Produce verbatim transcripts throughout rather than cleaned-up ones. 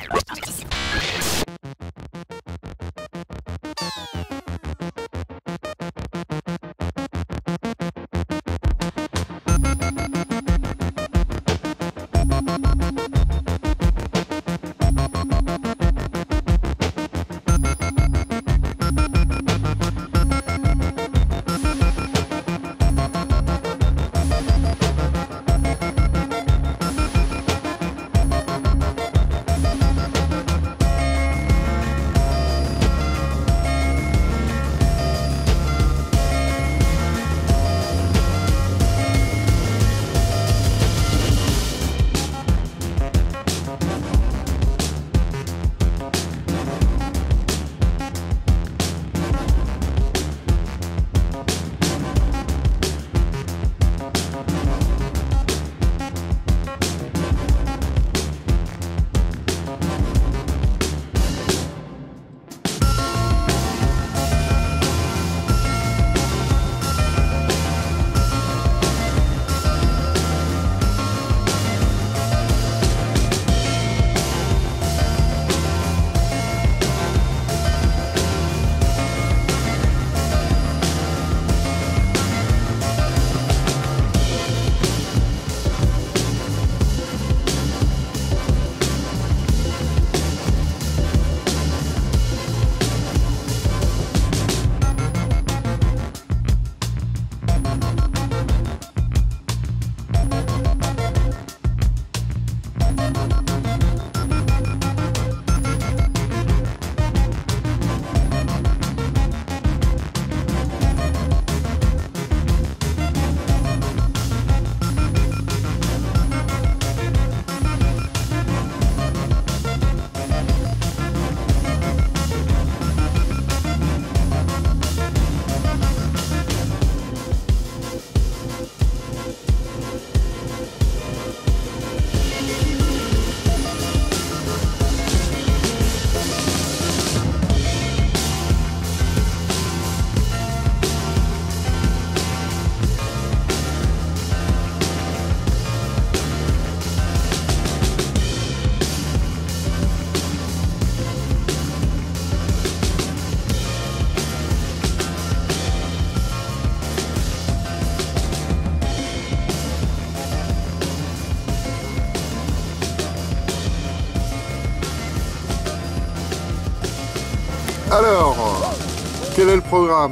Alors, quel est le programme?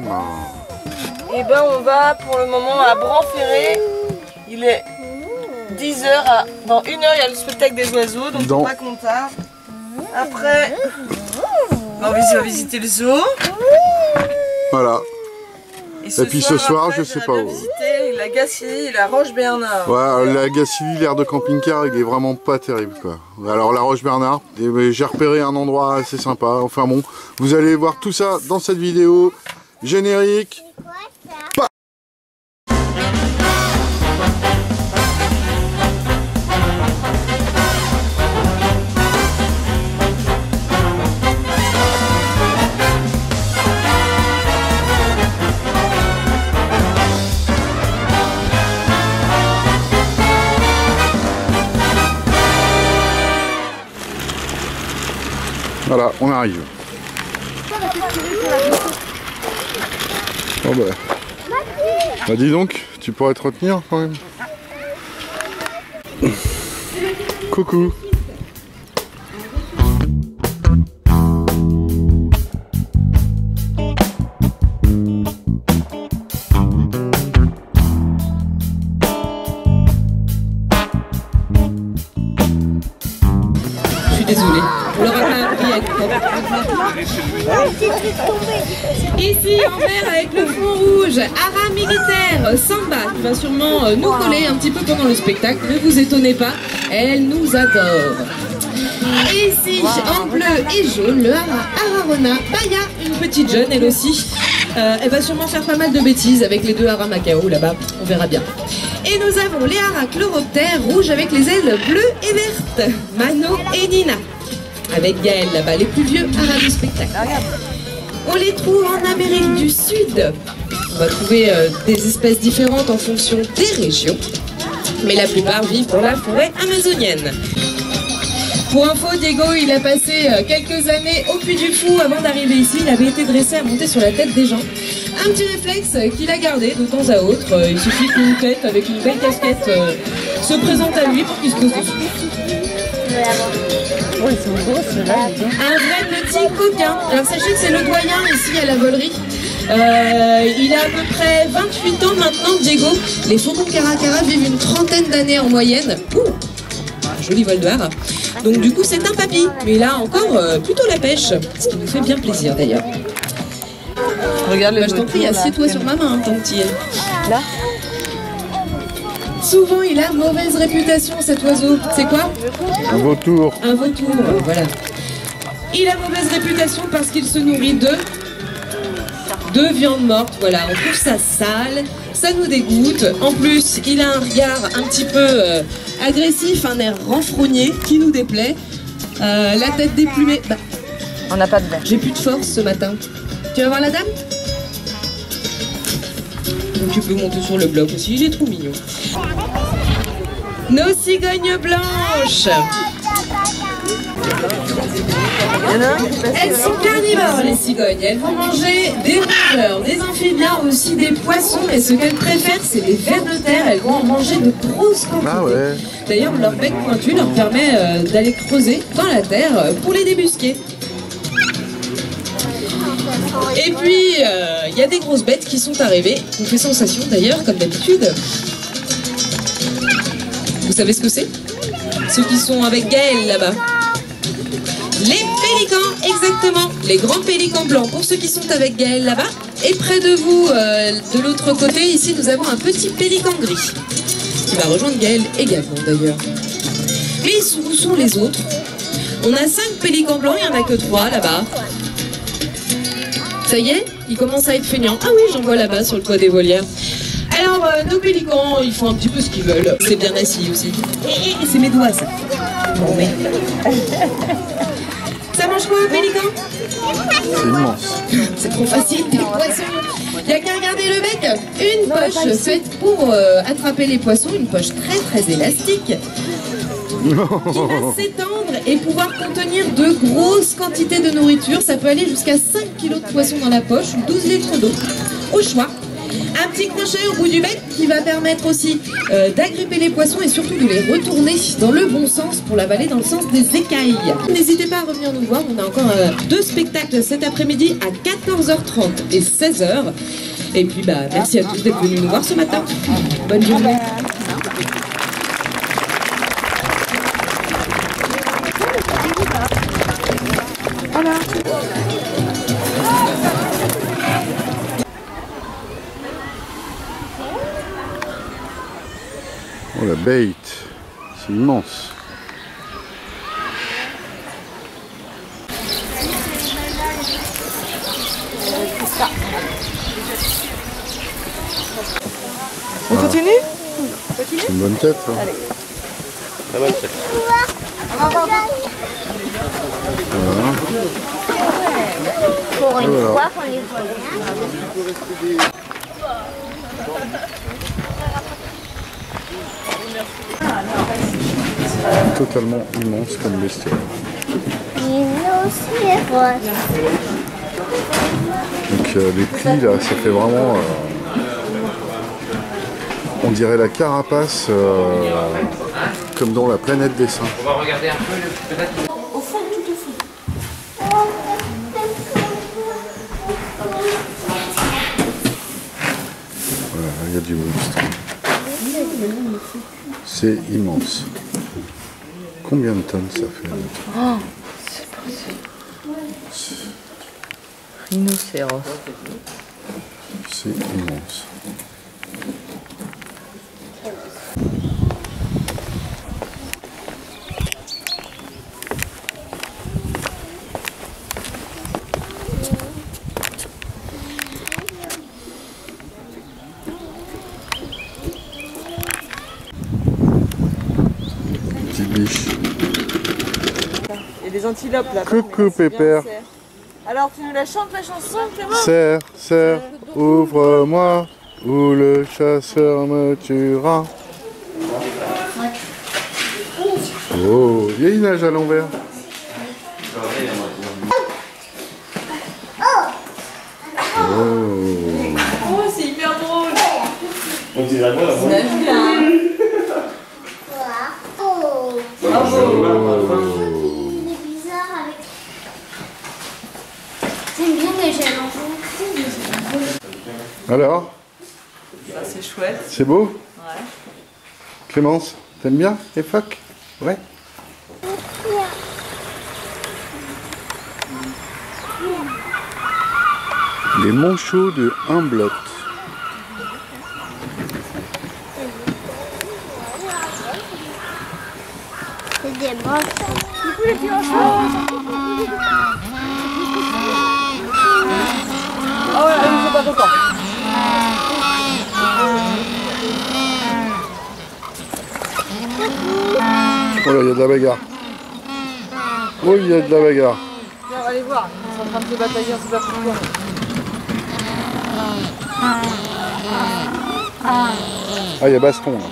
Eh ben on va pour le moment à Bran-Ferré. Il est dix heures. À... Dans une heure, il y a le spectacle des oiseaux, donc Dans... pas qu'on tarde. Après, on va visiter le zoo. Voilà. Et, ce et puis soir, ce soir, après, je sais pas où. visiter la Gacilly et la Roche-Bernard. Ouais, la Gacilly, l'air de camping-car, il est vraiment pas terrible, quoi. Alors la Roche-Bernard, j'ai repéré un endroit assez sympa. Enfin bon, vous allez voir tout ça dans cette vidéo. Générique. Pa Voilà, on arrive. Oh bah. Bah dis donc, tu pourrais te retenir quand même. Coucou. Je suis désolée. On l'aura pas appris avec Ici en vert avec le fond rouge, Ara militaire, Samba qui va sûrement nous coller un petit peu pendant le spectacle. Ne vous étonnez pas, elle nous adore. Et ici en bleu et jaune, le Ara Ararona, Baya, une petite jeune elle aussi. Euh, elle va sûrement faire pas mal de bêtises avec les deux Ara Macao là-bas, on verra bien. Et nous avons les Ara Chloroptères rouges avec les ailes bleues et vertes, Mano et Nina. Avec Gaël là-bas, les plus vieux Ara du spectacle. On les trouve en Amérique du Sud. On va trouver euh, des espèces différentes en fonction des régions. Mais la plupart vivent dans la forêt amazonienne. Pour info, Diego, il a passé quelques années au Puy du Fou avant d'arriver ici. Il avait été dressé à monter sur la tête des gens. Un petit réflexe qu'il a gardé de temps à autre. Il suffit qu'une tête avec une belle casquette euh, se présente à lui pour qu'il se pose dessus. Oui, ils sont beaux ceux-là. Un vrai petit coquin. Alors sachez que c'est le doyen ici à la volerie. Euh, il a à peu près vingt-huit ans maintenant, Diego. Les faucons caracara vivent une trentaine d'années en moyenne. Ouh, un joli vol de hare. Donc du coup c'est un papy, mais il a encore euh, plutôt la pêche, ce qui nous fait bien plaisir d'ailleurs. Regarde le bah, je t'en prie, assieds-toi sur ma main, hein, ton petit. Là. Souvent il a mauvaise réputation cet oiseau. C'est quoi? Un vautour. Un vautour, voilà. Il a mauvaise réputation parce qu'il se nourrit de de viande morte, voilà. On trouve ça sale, ça nous dégoûte. En plus, il a un regard un petit peu euh, agressif, un air renfrogné qui nous déplaît. Euh, la tête déplumée. Bah, on n'a pas de verre. J'ai plus de force ce matin. Tu vas voir la dame? Donc tu peux monter sur le bloc aussi, il est trop mignon. Nos cigognes blanches. Elles sont carnivores, les cigognes. Elles vont manger des rongeurs, des amphibiens, aussi des poissons. Mais ce qu'elles préfèrent, c'est les vers de terre. Elles vont en manger de grosses quantités. Ah ouais. D'ailleurs, leur bec pointu leur permet euh, d'aller creuser dans la terre euh, pour les débusquer. Et puis, il euh, y a des grosses bêtes qui sont arrivées. On fait sensation d'ailleurs, comme d'habitude. Vous savez ce que c'est? Ceux qui sont avec Gaël là-bas. Les pélicans, exactement. Les grands pélicans blancs, pour ceux qui sont avec Gaël là-bas. Et près de vous, euh, de l'autre côté, ici, nous avons un petit pélican gris. Qui va rejoindre Gaël également d'ailleurs. Mais où sont les autres? On a cinq pélicans blancs, il n'y en a que trois là-bas. Ça y est, ils commencent à être feignants. Ah oui, j'en vois là-bas sur le toit des volières. Alors, euh, nos pélicans, ils font un petit peu ce qu'ils veulent. C'est bien assis aussi. Et, et c'est mes doigts, ça. Bon, mais... Ça mange quoi, un pélican? C'est immense. C'est trop facile, des poissons. Il n'y a qu'à regarder le bec. Une poche faite pour euh, attraper les poissons. Une poche très, très élastique. Qui va s'étendre et pouvoir contenir de grosses quantités de nourriture. Ça peut aller jusqu'à cinq kilos de poisson dans la poche ou douze litres d'eau, au choix. Un petit crochet au bout du bec qui va permettre aussi euh, d'agripper les poissons et surtout de les retourner dans le bon sens pour l'avaler dans le sens des écailles. N'hésitez pas à revenir nous voir, on a encore euh, deux spectacles cet après-midi à quatorze heures trente et seize heures. Et puis bah merci à tous d'être venus nous voir ce matin. Bonne journée. Oh la bête, c'est immense. On continue? C'est une bonne tête. Hein. Allez. Très bonne tête. Voilà. Pour une voilà. fois qu'on les voit. Totalement immense comme bestiole. Donc euh, les plis là, ça fait vraiment, euh, on dirait la carapace euh, comme dans la planète des singes. On va regarder un peu peut-être. Au fond, tout au fond. Voilà, il y a du monstre. C'est immense. Combien de tonnes ça fait? Oh, c'est pas ça. Rhinocéros. C'est immense. Petite biche. Il y a des antilopes là. Coucou Pépère. Alors tu nous la chantes la chanson, Clément? Serre, serre, ouvre-moi, ou le chasseur me tuera. Oh. Viens, il nage à l'envers. Oh, Oh, c'est hyper drôle. On dirait moi, là. Il nage bien. Oh. Bravo. Il est bizarre avec. J'aime bien les gels en alors, Ça, c'est chouette. c'est beau? Ouais. Clémence, t'aimes bien les phoques? Ouais. Les manchots de Humboldt. C'est des moches. Ah ouais, ils sont pas contents. Oh là, il y a de la bagarre. Oh, il y a de la bagarre. Viens, on va aller voir. Ils sont en train de se batailler, on sait pas pourquoi. Ah, il y a baston là.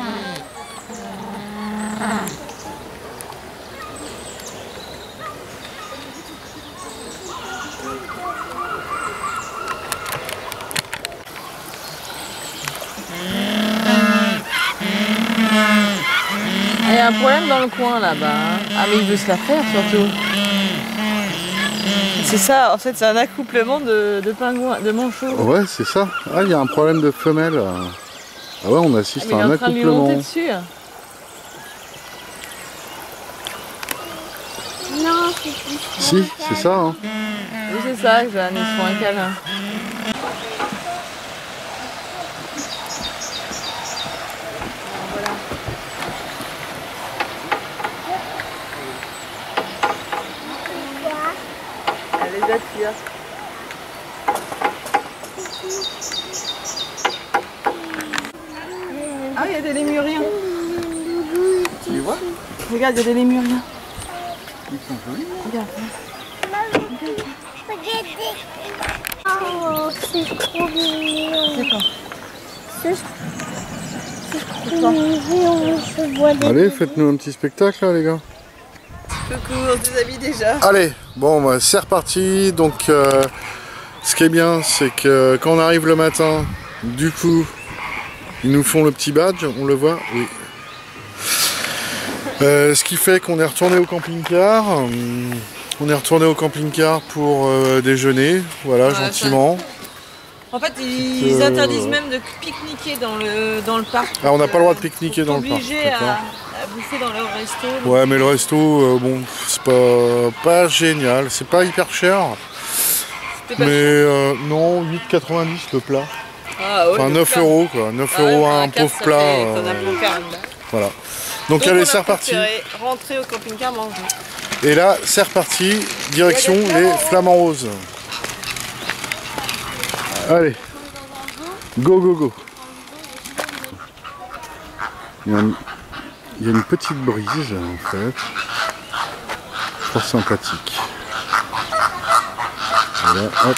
Il y a un problème dans le coin là-bas. Hein. Ah mais il veut se la faire surtout. C'est ça, en fait c'est un accouplement de, de pingouins, de manchots. Ouais, c'est ça. Ah, il y a un problème de femelle. Ah ouais, on assiste Ah, à il un est en train de lui accouplement. monter dessus. Non, c'est plus. Si, c'est ça. Hein. Oui c'est ça, Jeanne, ils se font un câlin. Elle les attire. Ah, il y a des lémuriens. Tu les vois? Regarde, il y a des lémuriens. Ils sont jolis. Regarde. Oh, c'est trop mignon. C'est quoi? C'est trop mignon. Je vois des. Allez, faites-nous un petit spectacle là, les gars. Coucou, on se déshabille déjà. Allez, bon, bah, c'est reparti. Donc, euh, ce qui est bien, c'est que quand on arrive le matin, du coup, ils nous font le petit badge, on le voit, oui. Euh, ce qui fait qu'on est retourné au camping-car. Hum, On est retourné au camping-car pour euh, déjeuner, voilà, Ouais, gentiment. En fait, ils Euh, interdisent même de pique-niquer dans le, dans le parc. Ah, on n'a pas le droit de pique-niquer dans le parc. Obligés d'accord. à, à bouffer dans leur resto. Ouais, mais le resto, euh, bon, c'est pas, pas génial, c'est pas hyper cher. C'était pas Mais cher. euh, non, huit quatre-vingt-dix le plat. Ah, ouais, Enfin le neuf plat. euros quoi, neuf Ah ouais, euros pour un carte, pauvre ça plat. fait- euh, t'en as pour quarante. voilà. Donc, Donc allez, on c'est a reparti. préféré rentrer au camping-car manger. Et là, c'est reparti, direction Il y a des les flamants Flamants Roses. Allez, go go go. Il y a une, il y a une petite brise en fait, fort sympathique. Voilà, hop.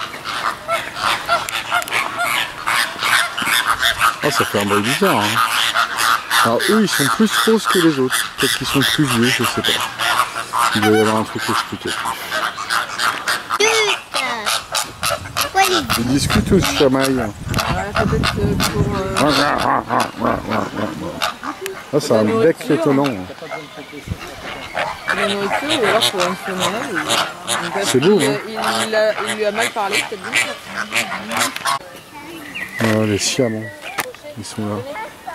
Ah, ça fait un bruit bizarre. Hein. Alors eux, ils sont plus roses que les autres. Peut-être qu'ils sont plus vieux, je sais pas. Il doit y avoir un truc explicatif. Ils discutent tous, se chamaillent. Ouais, peut-être que pour. euh, Ah, c'est un bec étonnant. la nourriture, ou alors pour une femelle. ou- donc, C'est beau, il, hein. il, il a- il lui a mal parlé, peut-être bien. Ah, les siamons, ils sont là.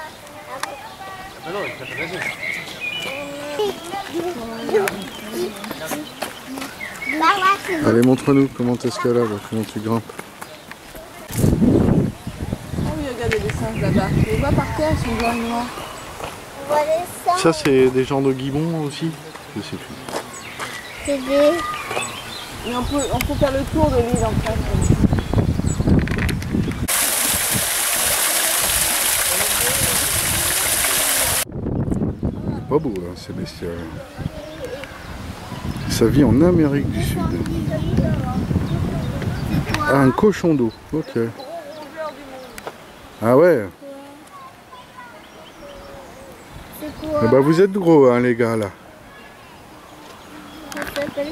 Allez, montre-nous comment t'escalades, comment tu grimpes. Ah oui, regardez les singes là-bas. Tu les vois par terre, ils sont blancs et noirs. On voit les sangs. Ça, c'est des genres de gibbons aussi? Je sais plus. C'est des. Mais on peut, on peut faire le tour de l'île en fait. Pas beau, hein, ces bestioles. Ça vit en Amérique du Sud. Ah, un cochon d'eau, ok. Ah ouais. C'est quoi? Eh ben, vous êtes gros, hein, les gars, là. Ça s'appelle...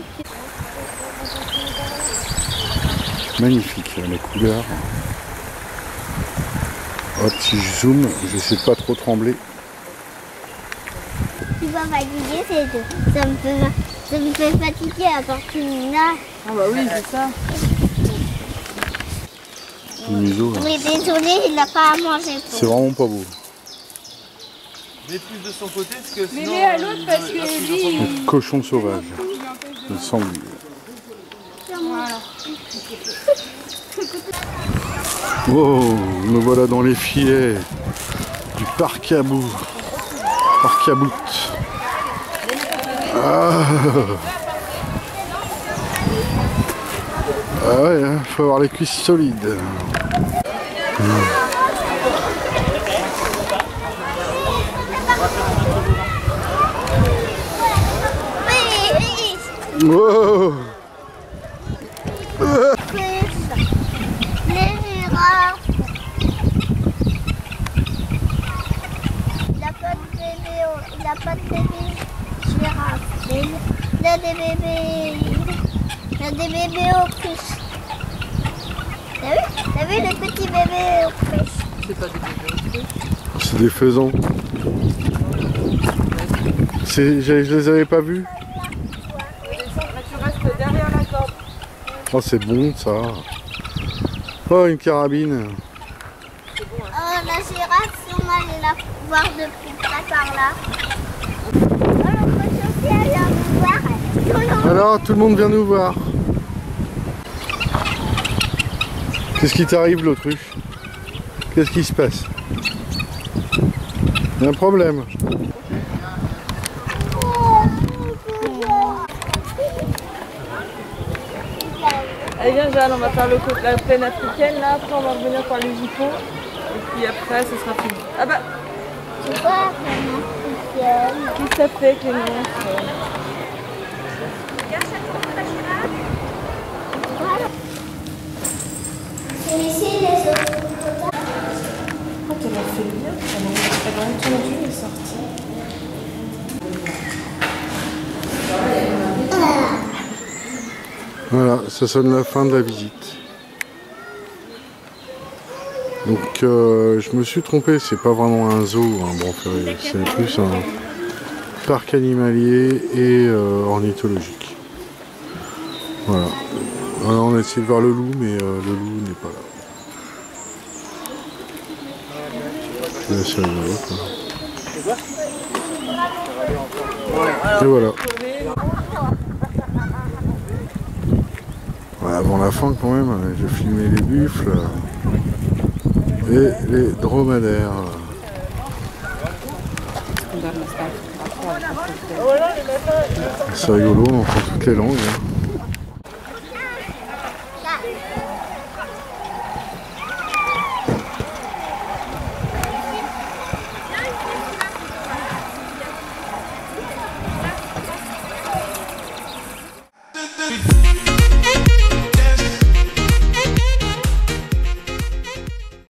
Magnifique, les couleurs. Hop, si je zoome, j'essaie de pas trop trembler. Tu vas fatiguer, c'est tout. Ça me fait, ça me fait fatiguer à partir de là. Ah bah oui, c'est ça. Le museau, là. Mais désolé, il n'a pas à manger. C'est vraiment pas beau. Mets plus de son côté parce que sinon... Mets-les à l'autre parce que lui... Un cochon sauvage. Le sanglier. Wow, me voilà dans les filets du parc à bout. Parc à bout. Ah, ah ouais, hein, faut avoir les cuisses solides. Mmh. Wow. Les girafes. Il n'a pas de bébé, il n'a pas de bébé girafe. Il a des bébés, il a des bébés autruches. T'as vu? T'as vu les petits bébés autruches? C'est pas des bébés. C'est des faisans. C'est, je, je les avais pas vus. Tu restes derrière la corde. Oh, c'est bon ça. Oh, une carabine. Oh, la girafe, si on allait la voir de plus près par là. Oh, on peut aussi aller nous voir. Alors, tout le monde vient nous voir. Qu'est-ce qui t'arrive, l'autruche? Qu'est-ce qui se passe? Il y a un problème. Allez viens Jeanne, on va faire le côté, la plaine africaine là, après on va revenir par les hippos. Et puis après ce sera fini. Ah bah Tu vois, c'est africaine. qu'est-ce que ça fait avec les monstres? C'est ici les autres. Oh t'as l'air fait bien, elle a entendu et sorti. Voilà, ça sonne la fin de la visite. Donc euh, je me suis trompé, c'est pas vraiment un zoo, un Bronferré, c'est plus un parc animalier et euh, ornithologique. Voilà. Voilà, on a essayé de voir le loup, mais euh, le loup n'est pas là. C'est assez rigolo, quoi. Et voilà. Ouais, avant la fin quand même, j'ai filmé les buffles et les dromadaires. C'est rigolo, on entend toutes les langues. Hein.